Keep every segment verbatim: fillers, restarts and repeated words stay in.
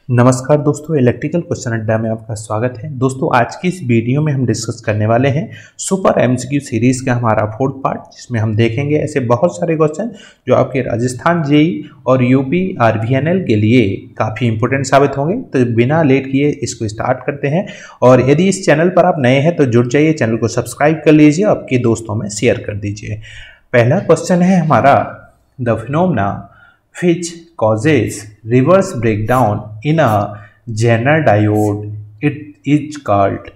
नमस्कार दोस्तों, electrical question अड्डा में आपका स्वागत है। दोस्तों आज की इस वीडियो में हम डिस्कस करने वाले हैं सुपर एमसीक्यू सीरीज का हमारा फोर्थ पार्ट, जिसमें हम देखेंगे ऐसे बहुत सारे क्वेश्चन जो आपके राजस्थान जेई और यूपी आरवीएनएल के लिए काफ़ी इंपॉर्टेंट साबित होंगे। तो बिना लेट किए इसको स्टार्ट करते हैं। और यदि इस चैनल पर आप नए हैं तो जुड़ जाइए, चैनल को सब्सक्राइब कर लीजिए, आपके दोस्तों में शेयर कर दीजिए। पहला क्वेश्चन है हमारा, the phenomena which causes reverse breakdown in a Zener diode it is called।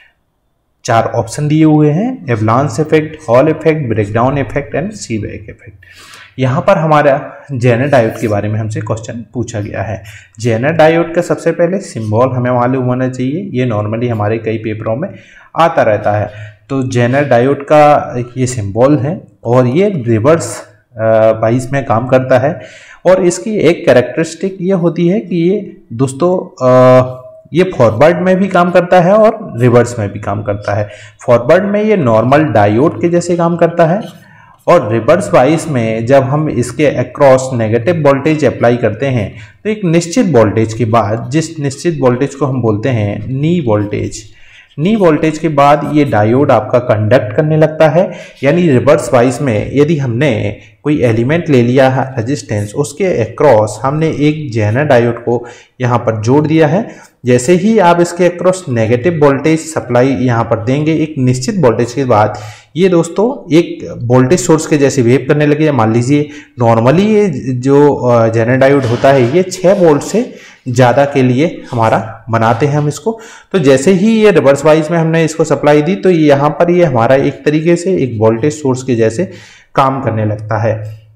चार ऑप्शन दिए हुए हैं, avalanche effect, Hall effect, breakdown effect and Seebeck effect. यहाँ पर हमारा जेनर डायोड के बारे में हमसे क्वेश्चन पूछा गया है। जेनर डायोड का सबसे पहले सिंबल हमें मालूम होना चाहिए, ये नॉर्मली हमारे कई पेपरों में आता रहता है। तो जेनर डायोड का ये सिंबल है और ये रिवर्स वाइज में काम करता है। और इसकी एक कैरेक्टरिस्टिक ये होती है कि ये दोस्तों आ, ये फॉरवर्ड में भी काम करता है और रिवर्स में भी काम करता है। फॉरवर्ड में ये नॉर्मल डायोड के जैसे काम करता है और रिवर्स वाइज में जब हम इसके अक्रॉस नेगेटिव वोल्टेज अप्लाई करते हैं तो एक निश्चित वोल्टेज के बाद, जिस निश्चित वोल्टेज को हम बोलते हैं नी वोल्टेज, नी वोल्टेज के बाद ये डायोड आपका कंडक्ट करने लगता है। यानी रिवर्स वाइज में यदि हमने कोई एलिमेंट ले लिया है रेजिस्टेंस, उसके अक्रॉस हमने एक जेनर डायोड को यहाँ पर जोड़ दिया है। जैसे ही आप इसके अक्रॉस नेगेटिव वोल्टेज सप्लाई यहाँ पर देंगे एक निश्चित वोल्टेज के बाद, ये दोस्तों एक वोल्टेज सोर्स के जैसे वेव करने लगे। मान लीजिए नॉर्मली ये जो जेनर डायोड होता है ये छः वोल्ट से ज़्यादा के लिए हमारा बनाते हैं हम इसको। तो जैसे ही ये रिवर्स वाइज में हमने इसको सप्लाई दी तो यहाँ पर ये हमारा एक तरीके से एक वोल्टेज सोर्स के जैसे काम करने लगता है।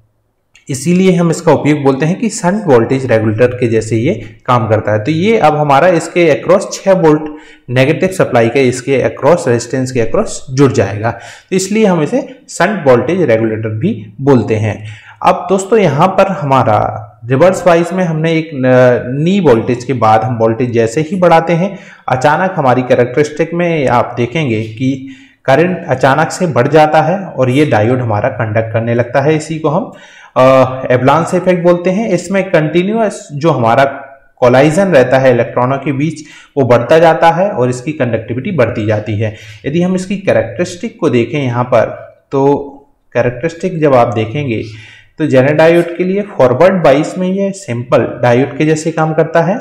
इसीलिए हम इसका उपयोग बोलते हैं कि शंट वोल्टेज रेगुलेटर के जैसे ये काम करता है। तो ये अब हमारा इसके अक्रॉस छः वोल्ट नेगेटिव सप्लाई के इसके अक्रॉस रेजिस्टेंस के अक्रॉस जुड़ जाएगा। तो इसलिए हम इसे शंट वोल्टेज रेगुलेटर भी बोलते हैं। अब दोस्तों यहाँ पर हमारा रिवर्स वाइज में हमने एक नी वोल्टेज के बाद हम वोल्टेज जैसे ही बढ़ाते हैं, अचानक हमारी कैरेक्टरिस्टिक में आप देखेंगे कि करंट अचानक से बढ़ जाता है और ये डायोड हमारा कंडक्ट करने लगता है। इसी को हम एवलांस इफेक्ट बोलते हैं। इसमें कंटिन्यूअस जो हमारा कोलाइजन रहता है इलेक्ट्रॉनों के बीच वो बढ़ता जाता है और इसकी कंडक्टिविटी बढ़ती जाती है। यदि हम इसकी कैरेक्टरिस्टिक को देखें यहाँ पर, तो कैरेक्टरिस्टिक जब आप देखेंगे तो जेनर डायोड के लिए फॉरवर्ड वाइज में ये सिंपल डायोड के जैसे काम करता है।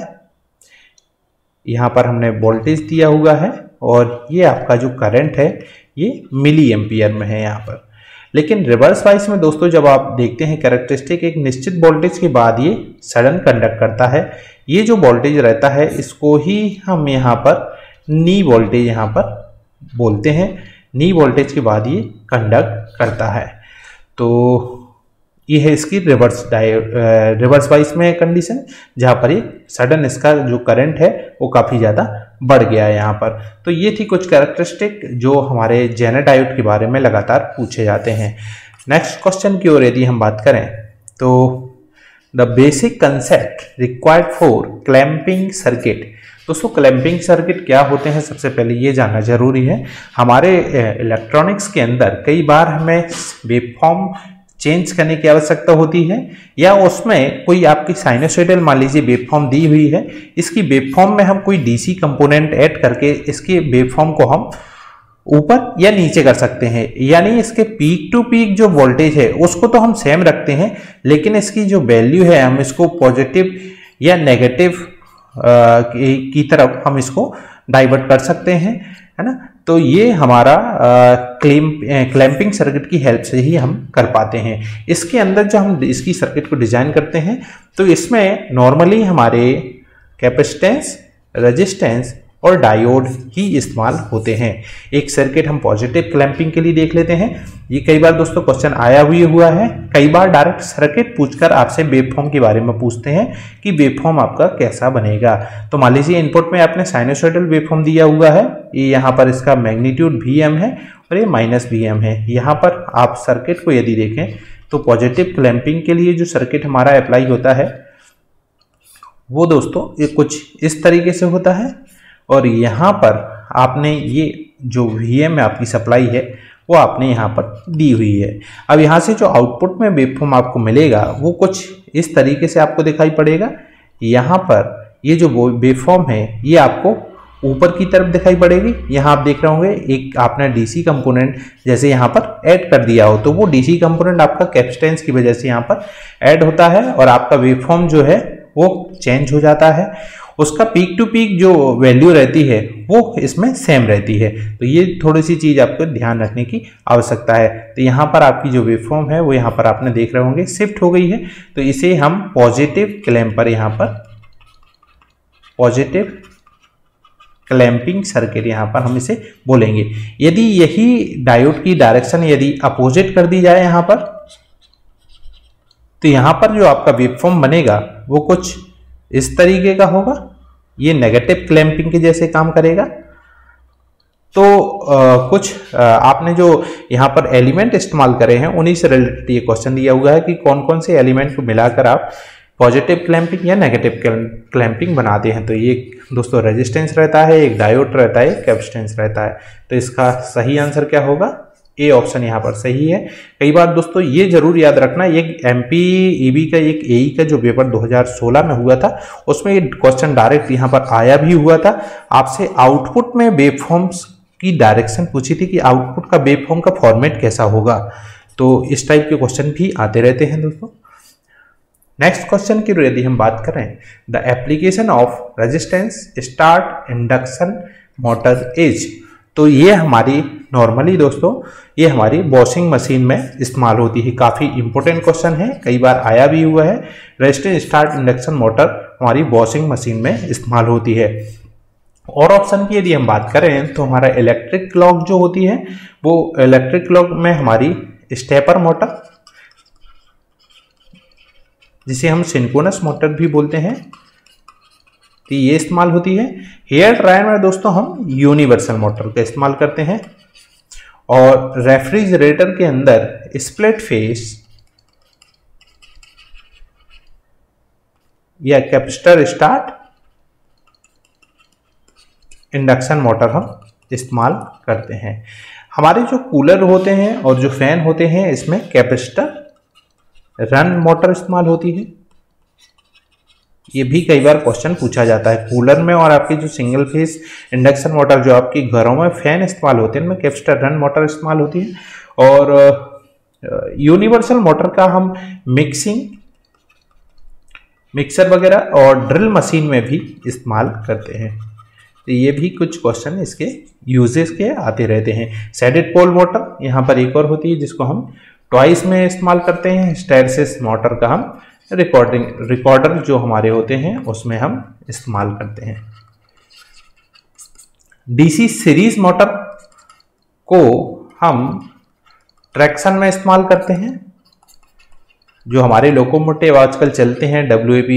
यहाँ पर हमने वोल्टेज दिया हुआ है और ये आपका जो करंट है ये मिली एम्पियर में है यहाँ पर। लेकिन रिवर्स वाइज में दोस्तों जब आप देखते हैं कैरेक्टरिस्टिक, एक निश्चित वोल्टेज के बाद ये सडन कंडक्ट करता है। ये जो वोल्टेज रहता है इसको ही हम यहाँ पर नी वोल्टेज यहाँ पर बोलते हैं। नी वोल्टेज के बाद ये कंडक्ट करता है। तो ये है इसकी रिवर्स डायोड रिवर्स वाइज में कंडीशन, जहाँ पर ये सडन इसका जो करंट है वो काफ़ी ज़्यादा बढ़ गया है यहाँ पर। तो ये थी कुछ कैरेक्टरिस्टिक जो हमारे जेनर डायोड के बारे में लगातार पूछे जाते हैं। नेक्स्ट क्वेश्चन की ओर यदि हम बात करें तो the basic concept required for clamping circuit. दोस्तों क्लैंपिंग सर्किट क्या होते हैं सबसे पहले ये जानना जरूरी है। हमारे इलेक्ट्रॉनिक्स के अंदर कई बार हमें वेवफॉर्म चेंज करने की आवश्यकता होती है, या उसमें कोई आपकी साइनोसॉइडल मान लीजिए वेवफॉर्म दी हुई है, इसकी वेवफॉर्म में हम कोई डीसी कंपोनेंट ऐड करके इसके वेवफॉर्म को हम ऊपर या नीचे कर सकते हैं। यानी इसके पीक टू पीक जो वोल्टेज है उसको तो हम सेम रखते हैं, लेकिन इसकी जो वैल्यू है हम इसको पॉजिटिव या नेगेटिव की तरफ हम इसको डाइवर्ट कर सकते हैं, है ना। तो ये हमारा क्लेम क्लैंपिंग सर्किट की हेल्प से ही हम कर पाते हैं। इसके अंदर जो हम इसकी सर्किट को डिजाइन करते हैं तो इसमें नॉर्मली हमारे कैपेसिटेंस, रेजिस्टेंस और डायोड ही इस्तेमाल होते हैं। एक सर्किट हम पॉजिटिव क्लैंपिंग के लिए देख लेते हैं। ये कई बार दोस्तों क्वेश्चन आया हुई हुआ है। कई बार डायरेक्ट सर्किट पूछकर आपसे वेवफॉर्म के बारे में पूछते हैं कि वेवफॉर्म आपका कैसा बनेगा। तो मान लीजिए इनपुट में आपने साइनोसॉइडल वेवफॉर्म दिया हुआ है, ये यहाँ पर इसका मैग्नीट्यूड वी एम है और ये माइनस वी एम है। यहाँ पर आप सर्किट को यदि देखें तो पॉजिटिव क्लैंपिंग के लिए जो सर्किट हमारा अप्लाई होता है वो दोस्तों ये कुछ इस तरीके से होता है। और यहाँ पर आपने ये जो वी एम आपकी सप्लाई है वो आपने यहाँ पर दी हुई है। अब यहाँ से जो आउटपुट में वेवफॉर्म आपको मिलेगा वो कुछ इस तरीके से आपको दिखाई पड़ेगा। यहाँ पर ये जो वेवफॉर्म है ये आपको ऊपर की तरफ दिखाई पड़ेगी। यहाँ आप देख रहे होंगे एक आपने डीसी कंपोनेंट जैसे यहाँ पर ऐड कर दिया हो, तो वो डीसी कंपोनेंट आपका कैपेसिटेंस की वजह से यहाँ पर ऐड होता है और आपका वेवफॉर्म जो है वो चेंज हो जाता है। उसका पीक टू पीक जो वैल्यू रहती है वो इसमें सेम रहती है। तो ये थोड़ी सी चीज आपको ध्यान रखने की आवश्यकता है। तो यहाँ पर आपकी जो वेवफॉर्म है वो यहाँ पर आपने देख रहे होंगे शिफ्ट हो गई है, तो इसे हम पॉजिटिव क्लैंपर यहाँ पर पॉजिटिव क्लैंपिंग सर्किट यहाँ पर हम इसे बोलेंगे। यदि यही डायोड की डायरेक्शन यदि अपोजिट कर दी जाए यहाँ पर, तो यहाँ पर जो आपका वेवफॉर्म बनेगा वो कुछ इस तरीके का होगा। ये नेगेटिव क्लैंपिंग के जैसे काम करेगा। तो आ, कुछ आ, आपने जो यहाँ पर एलिमेंट इस्तेमाल करे हैं उन्हीं से रिलेटेड ये क्वेश्चन दिया हुआ है कि कौन कौन से एलिमेंट को मिलाकर आप पॉजिटिव क्लैंपिंग या नेगेटिव क्लैंपिंग बनाते हैं। तो ये दोस्तों रेजिस्टेंस रहता है, एक डायोड रहता है, एक कैपेसिटेंस रहता है। तो इसका सही आंसर क्या होगा? ए ऑप्शन यहाँ पर सही है। कई बार दोस्तों ये जरूर याद रखना, एक एमपी ईबी का एक एई का जो पेपर दो हज़ार सोलह में हुआ था उसमें ये क्वेश्चन डायरेक्ट यहाँ पर आया भी हुआ था। आपसे आउटपुट में वेवफॉर्म्स की डायरेक्शन पूछी थी कि आउटपुट का वेवफॉर्म का फॉर्मेट कैसा होगा। तो इस टाइप के क्वेश्चन भी आते रहते हैं दोस्तों। नेक्स्ट क्वेश्चन की यदि हम बात करें, the application of resistance start induction motor is, तो ये हमारी नॉर्मली दोस्तों ये हमारी वॉशिंग मशीन में इस्तेमाल होती है। काफ़ी इंपॉर्टेंट क्वेश्चन है, कई बार आया भी हुआ है। रेजिस्टेंस स्टार्ट इंडक्शन मोटर हमारी वॉशिंग मशीन में इस्तेमाल होती है। और ऑप्शन की यदि हम बात करें तो हमारा इलेक्ट्रिक क्लॉक जो होती है वो इलेक्ट्रिक क्लॉक में हमारी स्टेपर मोटर, जिसे हम सिंक्रोनस मोटर भी बोलते हैं, तो ये इस्तेमाल होती है। हेयर ड्रायर में दोस्तों हम यूनिवर्सल मोटर का इस्तेमाल करते हैं। और रेफ्रिजरेटर के अंदर स्प्लिट फेस या कैपेसिटर स्टार्ट इंडक्शन मोटर हम इस्तेमाल करते हैं। हमारे जो कूलर होते हैं और जो फैन होते हैं इसमें कैपेसिटर रन मोटर इस्तेमाल होती है। ये भी कई बार क्वेश्चन पूछा जाता है कूलर में। और आपकी जो सिंगल फेस इंडक्शन मोटर जो आपकी घरों में फैन इस्तेमाल होते हैं उनमें कैपेसिटर रन मोटर इस्तेमाल होती है। और यूनिवर्सल मोटर का हम मिक्सिंग मिक्सर वगैरह और ड्रिल मशीन में भी इस्तेमाल करते हैं। तो ये भी कुछ क्वेश्चन इसके यूजेस के आते रहते हैं। सैडेड पोल मोटर यहाँ पर एक और होती है जिसको हम टॉयस में इस्तेमाल करते हैं। हिस्टैरिसीस मोटर का हम रिकॉर्डिंग रिकॉर्डर जो हमारे होते हैं उसमें हम इस्तेमाल करते हैं। डीसी सीरीज मोटर को हम ट्रैक्शन में इस्तेमाल करते हैं। जो हमारे लोकोमोटिव आजकल चलते हैं डब्ल्यूएपी,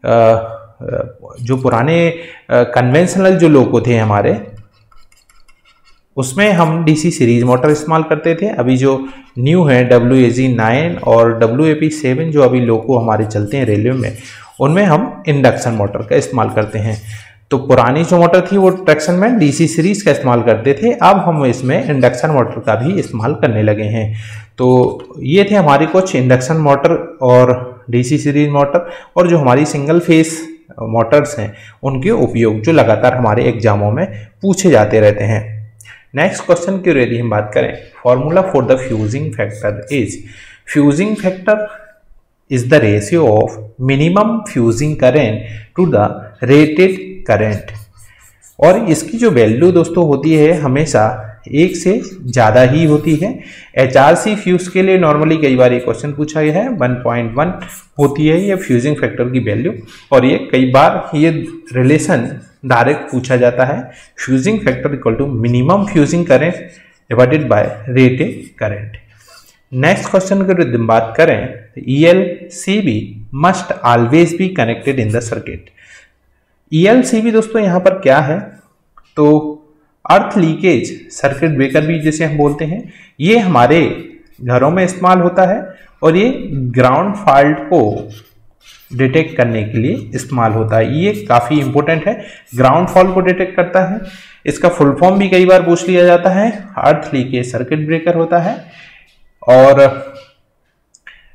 जो पुराने कन्वेंशनल जो लोको थे हमारे, उसमें हम डीसी सीरीज मोटर इस्तेमाल करते थे। अभी जो न्यू है डब्ल्यू ए जी नाइन और डब्ल्यू ए पी सेवन जो अभी लोको हमारे चलते हैं रेलवे में, उनमें हम इंडक्शन मोटर का इस्तेमाल करते हैं। तो पुरानी जो मोटर थी वो ट्रैक्शन में डीसी सीरीज का इस्तेमाल करते थे, अब हम इसमें इंडक्शन मोटर का भी इस्तेमाल करने लगे हैं। तो ये थे हमारी कुछ इंडक्शन मोटर और डीसी सीरीज मोटर और जो हमारी सिंगल फेस मोटर्स हैं उनके उपयोग जो लगातार हमारे एग्जामों में पूछे जाते रहते हैं। नेक्स्ट क्वेश्चन की यदि हम बात करें, formula for the fusing factor is, fusing factor is the ratio of minimum fusing current to the rated current. और इसकी जो वैल्यू दोस्तों होती है हमेशा एक से ज़्यादा ही होती है। एच आर सी फ्यूज के लिए नॉर्मली कई बार ये क्वेश्चन पूछा गया है, वन पॉइंट वन होती है ये फ्यूजिंग फैक्टर की वैल्यू। और ये कई बार ये रिलेशन डायरेक्ट पूछा जाता है, fusing factor equal to minimum fusing current divided by rated current. Next question की यदि बात करें, E L C B must always be connected in the circuit. E L C B दोस्तों यहाँ पर क्या है, तो अर्थ लीकेज सर्किट ब्रेकर भी जिसे हम बोलते हैं, ये हमारे घरों में इस्तेमाल होता है और ये ग्राउंड फॉल्ट को डिटेक्ट करने के लिए इस्तेमाल होता है। ये काफ़ी इंपॉर्टेंट है, ग्राउंड फॉल्ट को डिटेक्ट करता है। इसका फुल फॉर्म भी कई बार पूछ लिया जाता है, अर्थ लीकेज सर्किट ब्रेकर होता है। और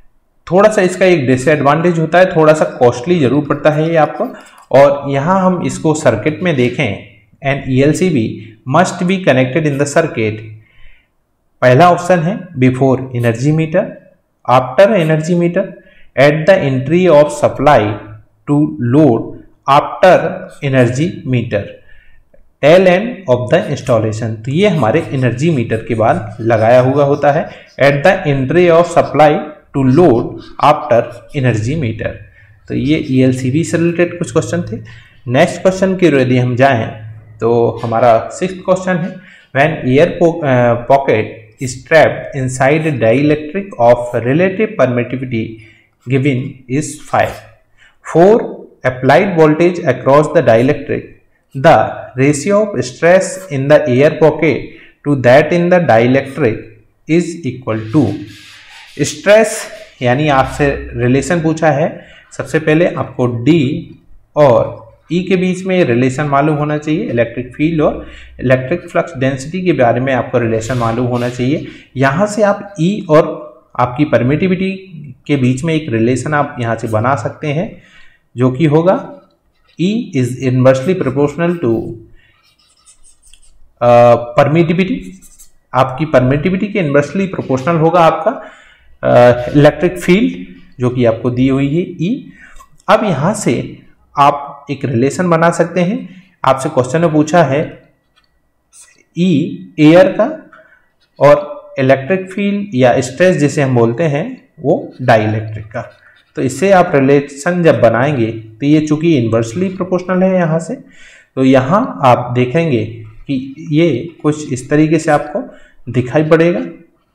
थोड़ा सा इसका एक डिसएडवांटेज होता है, थोड़ा सा कॉस्टली जरूर पड़ता है ये आपको। और यहाँ हम इसको सर्किट में देखें, an E L C B must be connected in the circuit. पहला ऑप्शन है before energy meter, after energy meter, at the entry of supply to load, after energy meter, tail end of the installation. तो ये हमारे energy meter के बाद लगाया हुआ होता है, at the entry of supply to load, after energy meter. तो ये ई एल सी बी से रिलेटेड कुछ क्वेश्चन थे। नेक्स्ट क्वेश्चन की यदि हम जाएं तो हमारा सिक्स्थ क्वेश्चन है, when air pocket is trapped inside a dielectric of relative permittivity given is five. For applied voltage across the dielectric, the ratio of stress in the air pocket to that in the dielectric is equal to। stress यानी आपसे relation पूछा है, सबसे पहले आपको D और E के बीच में रिलेशन मालूम होना चाहिए, इलेक्ट्रिक फील्ड और इलेक्ट्रिक फ्लक्स डेंसिटी के बारे में आपको रिलेशन मालूम होना चाहिए। यहाँ से आप E और आपकी परमिटिविटी के बीच में एक रिलेशन आप यहाँ से बना सकते हैं, जो कि होगा E is inversely proportional to permittivity. आपकी परमिटिविटी के इनवर्सली प्रोपोर्शनल होगा आपका इलेक्ट्रिक फील्ड, जो कि आपको दी हुई है E। अब यहाँ से आप एक रिलेशन बना सकते हैं। आपसे क्वेश्चन में पूछा है ई एयर का और इलेक्ट्रिक फील्ड या स्ट्रेस जिसे हम बोलते हैं वो डाइलेक्ट्रिक का। तो इससे आप रिलेशन जब बनाएंगे तो ये चूंकि इन्वर्सली प्रोपोर्शनल है यहाँ से, तो यहाँ आप देखेंगे कि ये कुछ इस तरीके से आपको दिखाई पड़ेगा,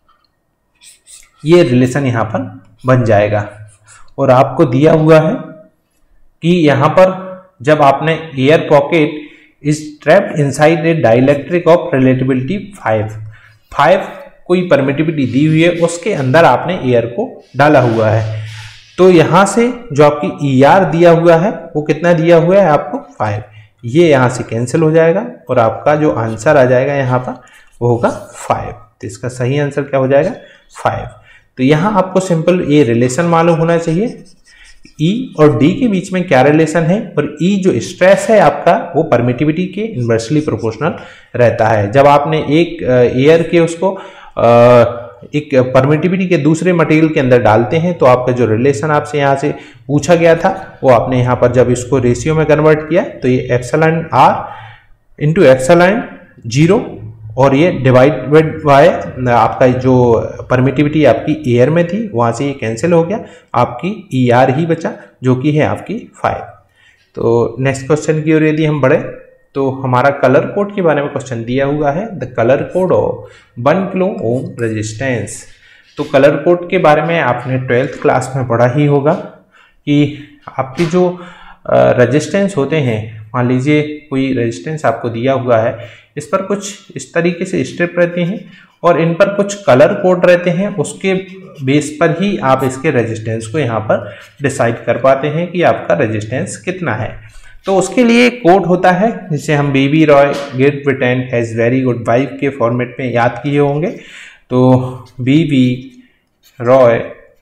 ये रिलेशन यहाँ पर बन जाएगा। और आपको दिया हुआ है कि यहाँ पर जब आपने air pocket is trapped inside a dielectric of relativity five, five कोई परमिटिविटी दी हुई है, उसके अंदर आपने एयर को डाला हुआ है। तो यहां से जो आपकी ई आर दिया हुआ है वो कितना दिया हुआ है आपको फाइव, ये यहां से कैंसिल हो जाएगा और आपका जो आंसर आ जाएगा यहाँ पर वो होगा फाइव। तो इसका सही आंसर क्या हो जाएगा फाइव। तो यहाँ आपको सिंपल ये रिलेशन मालूम होना चाहिए, E और D के बीच में क्या रिलेशन है, और E जो स्ट्रेस है आपका वो परमिटिविटी के इनवर्सली प्रोपोर्शनल रहता है। जब आपने एक एयर के उसको एक परमिटिविटी के दूसरे मटेरियल के अंदर डालते हैं तो आपका जो रिलेशन आपसे यहाँ से पूछा गया था वो आपने यहाँ पर जब इसको रेशियो में कन्वर्ट किया तो ये epsilon r into epsilon zero और ये डिवाइडेड बाय आपका जो परमिटिविटी आपकी एयर में थी वहाँ से ये कैंसिल हो गया, आपकी ई आर ही बचा जो कि है आपकी फाइव। तो नेक्स्ट क्वेश्चन की ओर यदि हम बढ़े तो हमारा कलर कोड के बारे में क्वेश्चन दिया हुआ है, the colour code of one kilo ohm resistance. तो कलर कोड के बारे में आपने ट्वेल्थ क्लास में पढ़ा ही होगा कि आपकी जो रेजिस्टेंस होते हैं, मान लीजिए कोई रेजिस्टेंस आपको दिया हुआ है, इस पर कुछ इस तरीके से स्टेप रहते हैं और इन पर कुछ कलर कोड रहते हैं, उसके बेस पर ही आप इसके रेजिस्टेंस को यहाँ पर डिसाइड कर पाते हैं कि आपका रेजिस्टेंस कितना है। तो उसके लिए कोड होता है जिसे हम baby Roy Great Britain has very good wife के फॉर्मेट में याद किए होंगे। तो baby Roy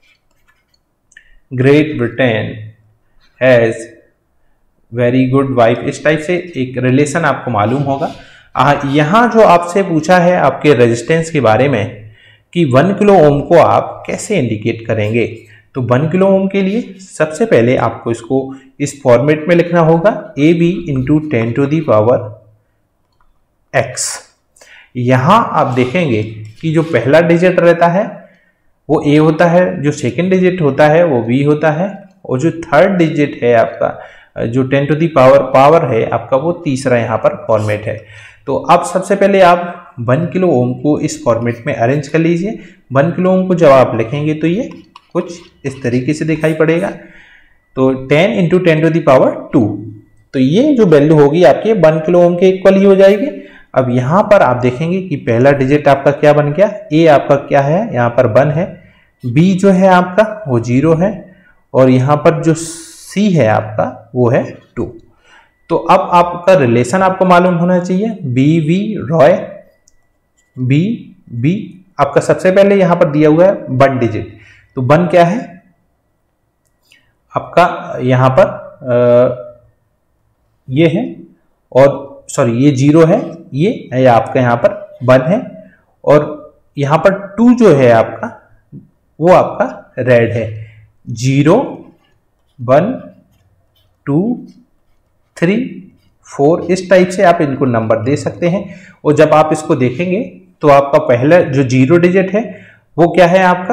Great Britain has very good wife, इस टाइप से एक रिलेशन आपको मालूम होगा। यहाँ जो आपसे पूछा है आपके रेजिस्टेंस के बारे में कि वन किलो ओम को आप कैसे इंडिकेट करेंगे, तो वन किलो ओम के लिए सबसे पहले आपको इसको इस फॉर्मेट में लिखना होगा A B into ten to the power X. यहाँ आप देखेंगे कि जो पहला डिजिट रहता है वो ए होता है, जो सेकेंड डिजिट होता है वो बी होता है, और जो थर्ड डिजिट है आपका जो ten to the power power है आपका वो तीसरा यहाँ पर फॉर्मेट है। तो अब सबसे पहले आप वन किलो ओम को इस फॉर्मेट में अरेंज कर लीजिए। वन किलो ओम को जब आप लिखेंगे तो ये कुछ इस तरीके से दिखाई पड़ेगा। तो ten into ten to the power two, तो ये जो वैल्यू होगी आपके वन किलो ओम के इक्वल ही हो जाएगी। अब यहाँ पर आप देखेंगे कि पहला डिजिट आपका क्या बन गया, ए आपका क्या है यहाँ पर वन है, बी जो है आपका वो जीरो है, और यहाँ पर जो सी है आपका वो है टू। तो अब आपका रिलेशन आपको मालूम होना चाहिए, B V Roy B B आपका सबसे पहले यहाँ पर दिया हुआ है वन डिजिट, तो वन क्या है आपका यहाँ पर आ, ये है, और सॉरी ये जीरो है, ये है आपका यहाँ पर वन है, और यहाँ पर टू जो है आपका वो आपका रेड है। Zero, one, two, three, four, इस टाइप से आप इनको नंबर दे सकते हैं। और जब आप इसको देखेंगे तो आपका पहला जो जीरो डिजिट है वो क्या है, आपका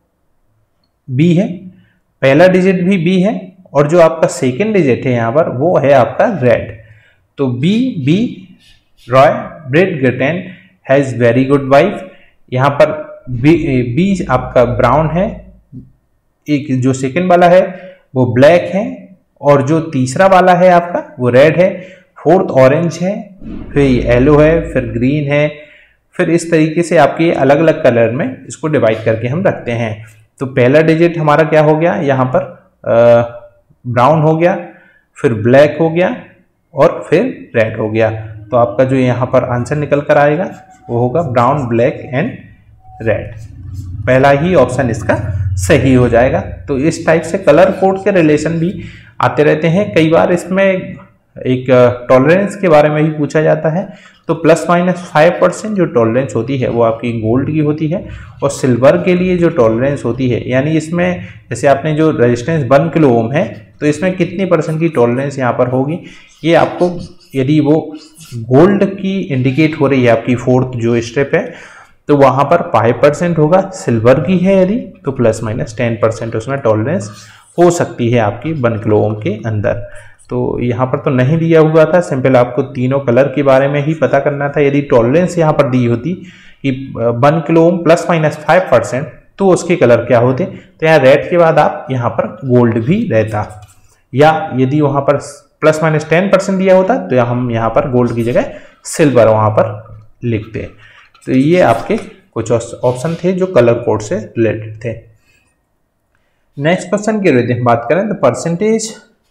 बी है, पहला डिजिट भी बी है, और जो आपका सेकेंड डिजिट है यहाँ पर वो है आपका रेड। तो B B Roy bread Britain has very good wife. यहाँ पर बी, बी आपका ब्राउन है, एक जो सेकेंड वाला है वो ब्लैक है, और जो तीसरा वाला है आपका वो रेड है, फोर्थ ऑरेंज है, फिर येलो है, फिर ग्रीन है, फिर इस तरीके से आपके अलग अलग कलर में इसको डिवाइड करके हम रखते हैं। तो पहला डिजिट हमारा क्या हो गया, यहाँ पर ब्राउन हो गया, फिर ब्लैक हो गया, और फिर रेड हो गया। तो आपका जो यहाँ पर आंसर निकल कर आएगा वो होगा ब्राउन, ब्लैक एंड रेड। पहला ही ऑप्शन इसका सही हो जाएगा। तो इस टाइप से कलर कोड के रिलेशन भी आते रहते हैं। कई बार इसमें एक टॉलरेंस के बारे में भी पूछा जाता है। तो प्लस माइनस फाइव परसेंट जो टॉलरेंस होती है वो आपकी गोल्ड की होती है, और सिल्वर के लिए जो टॉलरेंस होती है, यानी इसमें जैसे आपने जो रेजिस्टेंस वन किलो ओम है तो इसमें कितनी परसेंट की टॉलरेंस यहाँ पर होगी, ये आपको यदि वो गोल्ड की इंडिकेट हो रही है आपकी फोर्थ जो स्टेप है तो वहाँ पर फाइव परसेंट होगा। सिल्वर की है यदि तो प्लस माइनस टेन परसेंट उसमें टॉलरेंस हो सकती है आपकी वन किलो ओम के अंदर। तो यहाँ पर तो नहीं दिया हुआ था, सिंपल आपको तीनों कलर के बारे में ही पता करना था। यदि टॉलरेंस यहाँ पर दी होती कि one kilo ohm plus minus five percent तो उसके कलर क्या होते, तो यहाँ रेड के बाद आप यहाँ पर गोल्ड भी रहता, या यदि वहाँ पर प्लस माइनस टेन परसेंट दिया होता तो हम यहाँ पर गोल्ड की जगह सिल्वर वहाँ पर लिखते। तो ये आपके कुछ ऑप्शन थे जो कलर कोड से रिलेटेड थे। नेक्स्ट क्वेश्चन की यदि हम बात करें तो percentage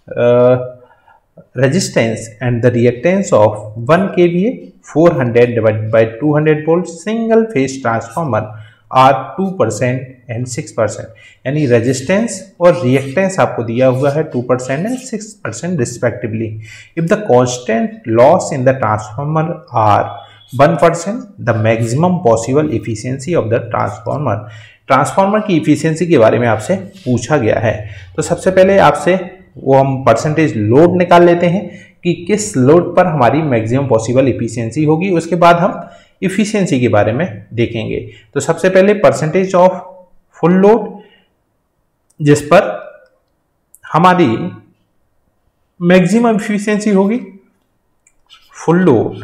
resistance and the reactance of one K V A four hundred divided by two hundred volt single phase transformer are two percent and six percent। यानी resistance और reactance आपको दिया हुआ है two percent and six percent respectively। If the constant loss in the transformer are one percent, the maximum possible efficiency of the transformer। Transformer की efficiency के बारे में आपसे पूछा गया है। तो सबसे पहले आपसे वो हम परसेंटेज लोड निकाल लेते हैं कि किस लोड पर हमारी मैक्सिमम पॉसिबल इफिशियंसी होगी, उसके बाद हम इफिशियंसी के बारे में देखेंगे। तो सबसे पहले परसेंटेज ऑफ फुल लोड जिस पर हमारी मैक्सिमम इफिशियंसी होगी, फुल लोड।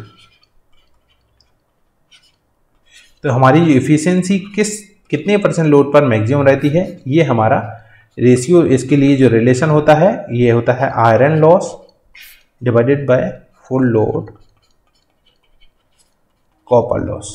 तो हमारी इफिशियंसी किस कितने परसेंट लोड पर मैक्सिमम रहती है, ये हमारा रेशियो, इसके लिए जो रिलेशन होता है ये होता है iron loss divided by full load copper loss.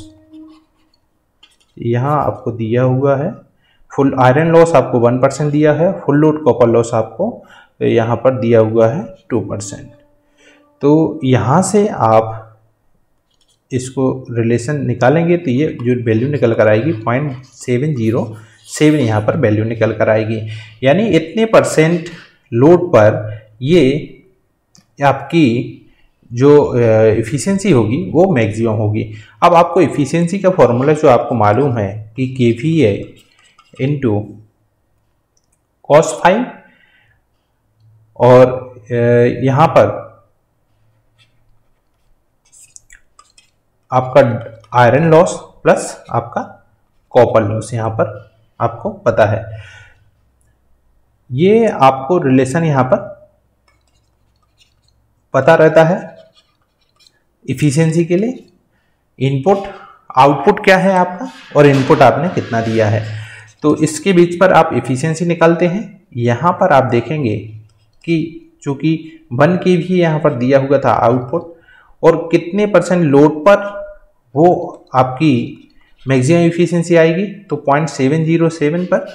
यहाँ आपको दिया हुआ है फुल आयरन लॉस आपको वन परसेंट दिया है, फुल लोड कॉपर लॉस आपको यहाँ पर दिया हुआ है टू परसेंट। तो यहाँ से आप इसको रिलेशन निकालेंगे तो ये जो वैल्यू निकल कर आएगी पॉइंट सेवन जीरो सेवन यहाँ पर वैल्यू निकल कर आएगी। यानी इतने परसेंट लोड पर ये आपकी जो इफ़िशियंसी होगी वो मैक्सिमम होगी। अब आपको इफ़िशियंसी का फॉर्मूला जो आपको मालूम है कि K V A into cos five, और यहाँ पर आपका आयरन लॉस प्लस आपका कॉपर लॉस यहाँ पर आपको पता है। ये आपको रिलेशन यहाँ पर पता रहता है इफिशियंसी के लिए। इनपुट आउटपुट क्या है आपका और इनपुट आपने कितना दिया है, तो इसके बीच पर आप इफिशियंसी निकालते हैं। यहाँ पर आप देखेंगे कि चूंकि वन के भी यहाँ पर दिया हुआ था आउटपुट, और कितने परसेंट लोड पर वो आपकी मैक्सिमम इफिशियंसी आएगी, तो पॉइंट सेवन जीरो सेवन पर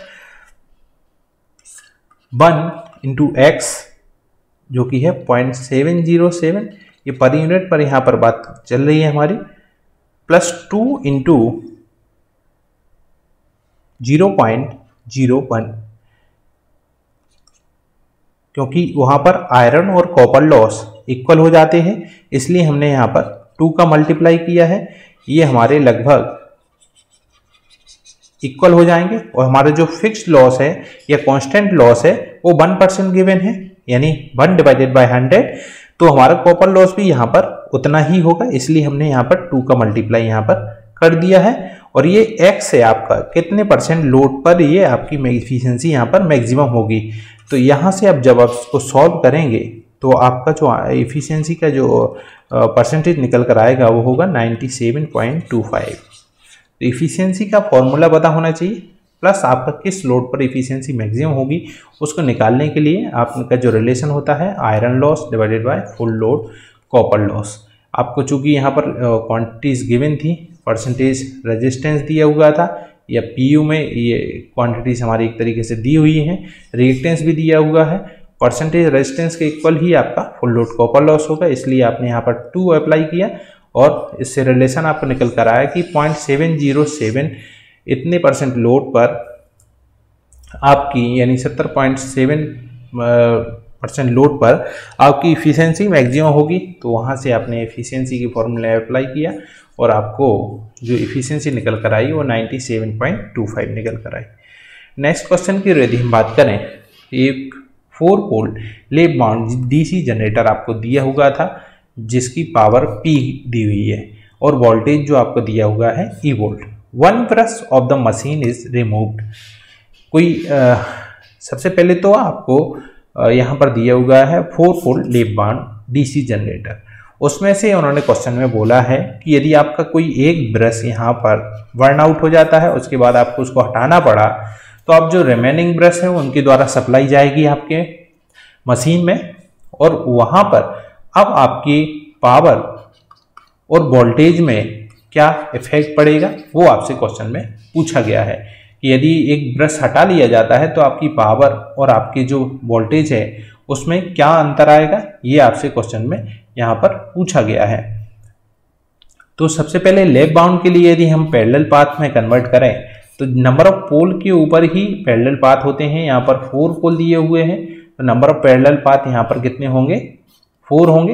वन इंटू एक्स जो कि है पॉइंट सेवन जीरो सेवन, ये पर यूनिट पर यहाँ पर बात चल रही है हमारी, plus two into zero point zero one. क्योंकि वहाँ पर आयरन और कॉपर लॉस इक्वल हो जाते हैं, इसलिए हमने यहाँ पर टू का मल्टीप्लाई किया है। ये हमारे लगभग इक्वल हो जाएंगे और हमारा जो फिक्स्ड लॉस है या कांस्टेंट लॉस है वो वन परसेंट गिवन है, यानी वन डिवाइडेड बाय हंड्रेड। तो हमारा कॉपर लॉस भी यहाँ पर उतना ही होगा, इसलिए हमने यहाँ पर टू का मल्टीप्लाई यहाँ पर कर दिया है। और ये एक्स है आपका कितने परसेंट लोड पर ये आपकी एफिशिएंसी यहाँ पर मैक्सिमम होगी। तो यहाँ से अब जब आप इसको सॉल्व करेंगे तो आपका जो एफिशिएंसी का जो परसेंटेज निकल कर आएगा वो होगा ninety seven point two five. तो एफिशिएंसी का फॉर्मूला पता होना चाहिए, प्लस आपका किस लोड पर एफिशिएंसी मैक्सिमम होगी उसको निकालने के लिए आपका जो रिलेशन होता है iron loss divided by full load copper loss. आपको चूंकि यहाँ पर क्वांटिटीज गिवन थी, परसेंटेज रेजिस्टेंस दिया हुआ था, या पीयू में ये क्वांटिटीज हमारी एक तरीके से दी हुई हैं, रिएक्टेंस भी दिया हुआ है, परसेंटेज रेजिस्टेंस के इक्वल ही आपका फुल लोड कॉपर लॉस होगा, इसलिए आपने यहाँ पर टू अप्लाई किया और इससे रिलेशन आपको निकल कर आया कि पॉइंट सेवन जीरो सेवन इतने परसेंट लोड पर आपकी यानी सत्तर पॉइंट सेवन परसेंट लोड पर आपकी इफिशिएंसी मैक्सिमम होगी। तो वहाँ से आपने एफिशिएंसी की फॉर्मूला अप्लाई किया और आपको जो इफिशिएंसी निकल कर आई वो ninety seven point two five निकल कर आई। नेक्स्ट क्वेश्चन की यदि हम बात करें, एक four pole lap wound DC generator आपको दिया हुआ था जिसकी पावर P दी हुई है और वोल्टेज जो आपको दिया हुआ है E volt. One brush of the machine is removed. कोई आ, सबसे पहले तो आपको आ, यहाँ पर दिया हुआ है four pole lap wound DC generator, उसमें से उन्होंने क्वेश्चन में बोला है कि यदि आपका कोई एक ब्रश यहाँ पर बर्न आउट हो जाता है, उसके बाद आपको उसको हटाना पड़ा, तो आप जो रिमेनिंग ब्रश है उनके द्वारा सप्लाई जाएगी आपके मशीन में और वहाँ पर अब आपकी पावर और वोल्टेज में क्या इफेक्ट पड़ेगा वो आपसे क्वेश्चन में पूछा गया है कि यदि एक ब्रश हटा लिया जाता है तो आपकी पावर और आपकी जो वोल्टेज है उसमें क्या अंतर आएगा, ये आपसे क्वेश्चन में यहाँ पर पूछा गया है। तो सबसे पहले लैप बाउंड के लिए यदि हम पैरेलल पाथ में कन्वर्ट करें तो नंबर ऑफ पोल के ऊपर ही पैरेलल पाथ होते हैं। यहाँ पर फोर पोल दिए हुए हैं तो नंबर ऑफ पैरेलल पाथ यहाँ पर कितने होंगे, फोर होंगे।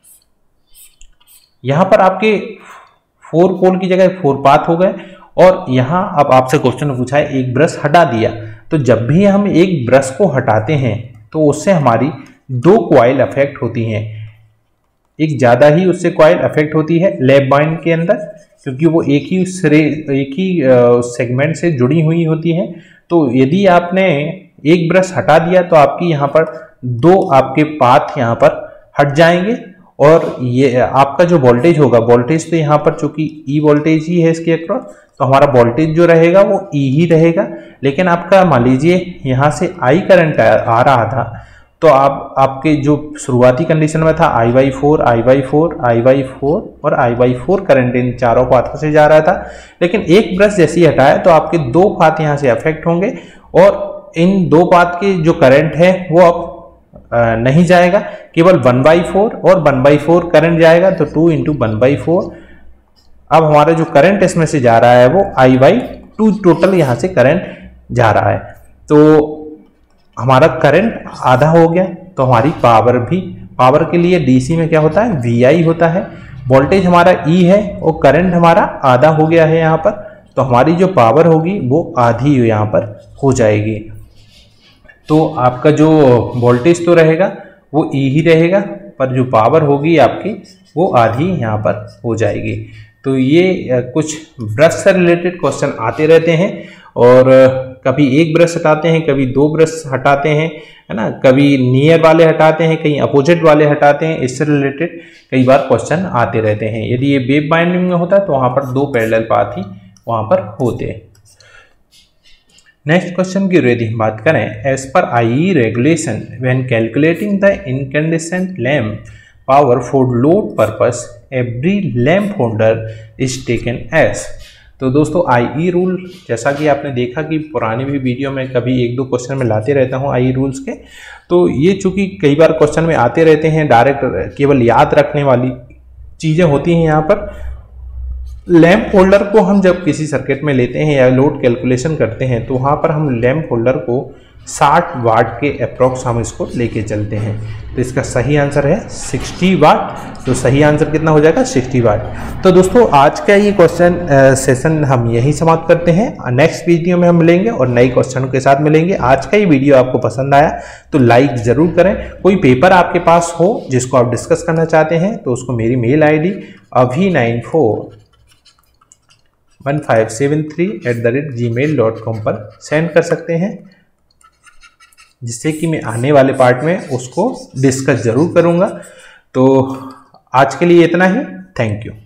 यहाँ पर आपके फोर पोल की जगह फोर पाथ हो गए और यहाँ अब आपसे क्वेश्चन पूछा है एक ब्रश हटा दिया, तो जब भी हम एक ब्रश को हटाते हैं तो उससे हमारी दो कॉइल अफेक्ट होती हैं, एक ज़्यादा ही उससे कॉइल अफेक्ट होती है लैप बाउंड के अंदर क्योंकि वो एक ही सिरे एक ही सेगमेंट से जुड़ी हुई होती हैं। तो यदि आपने एक ब्रश हटा दिया तो आपकी यहाँ पर दो आपके पाथ यहाँ पर हट जाएंगे और ये आपका जो वोल्टेज होगा, वोल्टेज तो यहाँ पर चूंकि ई वोल्टेज ही है इसके अक्रॉस, तो हमारा वोल्टेज जो रहेगा वो ई ही रहेगा। लेकिन आपका मान लीजिए यहाँ से आई करंट आ रहा था तो आप आपके जो शुरुआती कंडीशन में था I by four I by four I by four और आई बाई फोर करंट इन चारों पाथों से जा रहा था, लेकिन एक ब्रश जैसे ही हटाया तो आपके दो पाथ यहाँ से अफेक्ट होंगे और इन दो पाथ के जो करंट है वो अब नहीं जाएगा, केवल वन बाई फोर और वन बाई फोर करंट जाएगा। तो two into one by four, अब हमारा जो करंट इसमें से जा रहा है वो आई बाई टू टोटल यहाँ से करंट जा रहा है। तो हमारा करंट आधा हो गया, तो हमारी पावर भी, पावर के लिए डीसी में क्या होता है वी आई होता है, वोल्टेज हमारा ई है और करंट हमारा आधा हो गया है यहाँ पर, तो हमारी जो पावर होगी वो आधी यहाँ पर हो जाएगी। तो आपका जो वोल्टेज तो रहेगा वो ई ही रहेगा पर जो पावर होगी आपकी वो आधी यहाँ पर हो जाएगी। तो ये कुछ ब्रश से रिलेटेड क्वेश्चन आते रहते हैं और कभी एक ब्रश हटाते हैं, कभी दो ब्रश हटाते हैं, है ना, कभी नियर वाले हटाते हैं, कहीं अपोजिट वाले हटाते हैं, इससे रिलेटेड कई बार क्वेश्चन आते रहते हैं। यदि ये वेव बाइंडिंग में होता है तो वहाँ पर दो पैरेलल पाथ ही वहाँ पर होते हैं। नेक्स्ट क्वेश्चन की यदि हम बात करें, as per I regulation when calculating the incandescent lamp power for load purpose every lamp holder is taken as. तो दोस्तों आई रूल, जैसा कि आपने देखा कि पुरानी भी वीडियो में कभी एक दो क्वेश्चन में लाते रहता हूँ आई रूल्स के, तो ये चूंकि कई बार क्वेश्चन में आते रहते हैं, डायरेक्ट केवल याद रखने वाली चीज़ें होती हैं। यहाँ पर लैंप होल्डर को हम जब किसी सर्किट में लेते हैं या लोड कैलकुलेशन करते हैं तो वहाँ पर हम लैंप होल्डर को साठ वाट के अप्रॉक्स हम इसको लेके चलते हैं। तो इसका सही आंसर है साठ वाट। तो सही आंसर कितना हो जाएगा? साठ वाट। तो दोस्तों आज का ये क्वेश्चन सेशन हम यहीं समाप्त करते हैं। नेक्स्ट वीडियो में हम मिलेंगे और नए क्वेश्चनों के साथ मिलेंगे। आज का ये वीडियो आपको पसंद आया तो लाइक ज़रूर करें। कोई पेपर आपके पास हो जिसको आप डिस्कस करना चाहते हैं तो उसको मेरी मेल आई डी अभी nine four one five seven three at the rate G mail dot com पर सेंड कर सकते हैं, जिससे कि मैं आने वाले पार्ट में उसको डिस्कस ज़रूर करूँगा। तो आज के लिए इतना ही। Thank you.